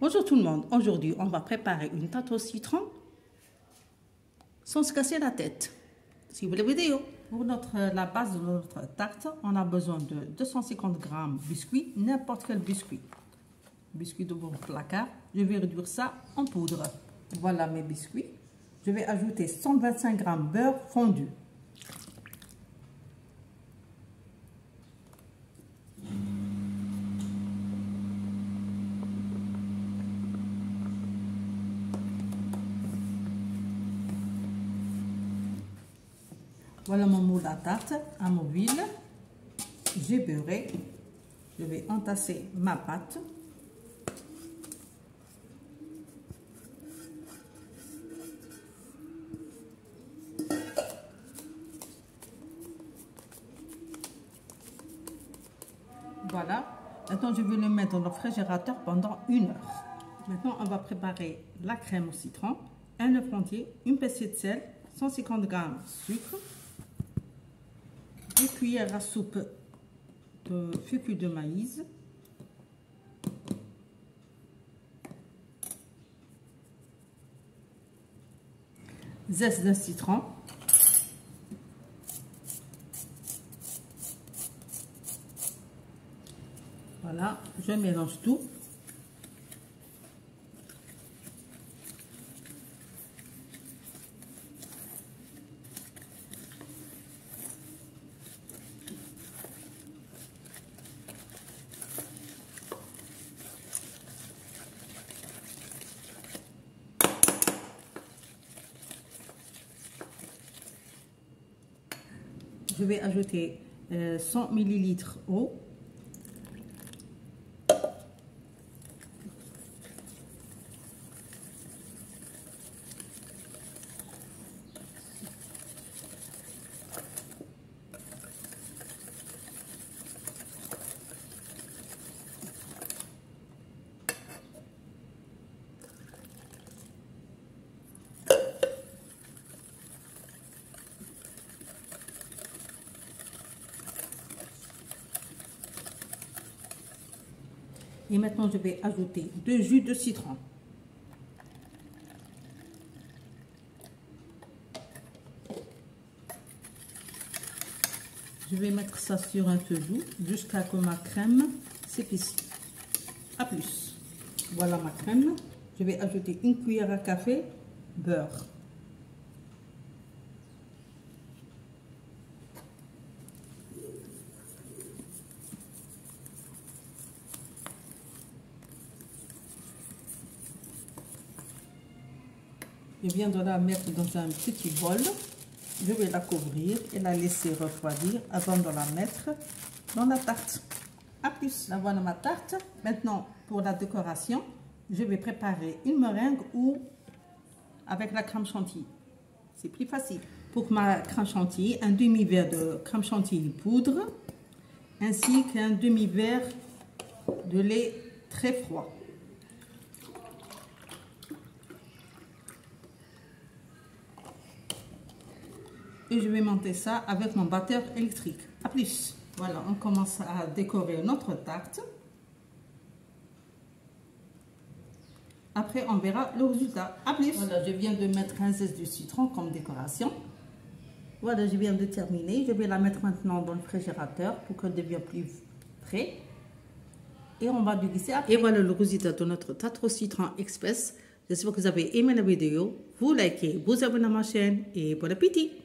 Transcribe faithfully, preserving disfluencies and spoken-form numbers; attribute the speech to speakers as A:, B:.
A: Bonjour tout le monde, aujourd'hui on va préparer une tarte au citron sans se casser la tête. Suivez la vidéo. Pour notre, la base de notre tarte, on a besoin de deux cent cinquante grammes de biscuits, n'importe quel biscuit. Biscuit de votre placard, je vais réduire ça en poudre. Voilà mes biscuits. Je vais ajouter cent vingt-cinq grammes de beurre fondu. Voilà mon moule à tarte amovible. J'ai beurré. Je vais entasser ma pâte. Voilà. Maintenant, je vais le mettre dans le réfrigérateur pendant une heure. Maintenant, on va préparer la crème au citron, un œuf entier, une pincée de sel, cent cinquante grammes de sucre, deux cuillères à soupe de fécule de maïs, zeste d'un citron, voilà, je mélange tout. Je vais ajouter euh, cent millilitres d'eau. Et maintenant, je vais ajouter deux jus de citron. Je vais mettre ça sur un feu doux jusqu'à ce que ma crème s'épaisse. A plus. Voilà ma crème. Je vais ajouter une cuillère à café beurre. Je viens de la mettre dans un petit bol. Je vais la couvrir et la laisser refroidir avant de la mettre dans la tarte. A plus. La voilà ma tarte. Maintenant, pour la décoration, je vais préparer une meringue ou avec la crème chantilly. C'est plus facile. Pour ma crème chantilly, un demi-verre de crème chantilly poudre ainsi qu'un demi-verre de lait très froid. Et je vais monter ça avec mon batteur électrique. A plus. Voilà, on commence à décorer notre tarte. Après, on verra le résultat. A plus. Voilà, je viens de mettre un zeste de citron comme décoration. Voilà, je viens de terminer. Je vais la mettre maintenant dans le réfrigérateur pour qu'elle devienne plus frais. Et on va déguster après. Et voilà le résultat de notre tarte au citron express. J'espère que vous avez aimé la vidéo. Vous likez, vous abonnez à ma chaîne et bon appétit.